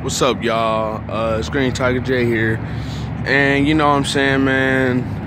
What's up, y'all? It's Green Tiger J here. And you know what I'm saying, man?